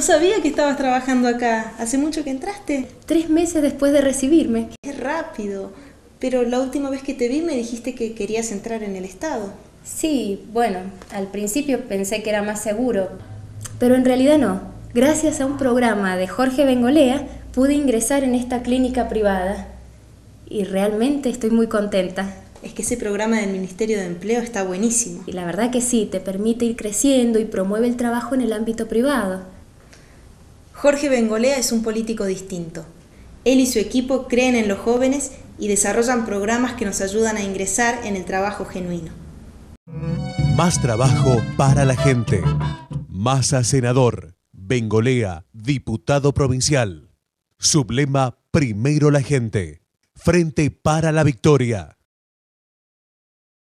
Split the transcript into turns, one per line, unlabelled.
No sabía que estabas trabajando acá. ¿Hace mucho que entraste?
3 meses después de recibirme.
Qué rápido. Pero la última vez que te vi me dijiste que querías entrar en el Estado.
Sí, bueno, al principio pensé que era más seguro, pero en realidad no. Gracias a un programa de Jorge Bengolea pude ingresar en esta clínica privada y realmente estoy muy contenta.
Es que ese programa del Ministerio de Empleo está buenísimo.
Y la verdad que sí, te permite ir creciendo y promueve el trabajo en el ámbito privado.
Jorge Bengolea es un político distinto. Él y su equipo creen en los jóvenes y desarrollan programas que nos ayudan a ingresar en el trabajo genuino.
Más trabajo para la gente. Massa senador. Bengolea, diputado provincial. Sublema, primero la gente. Frente para la victoria.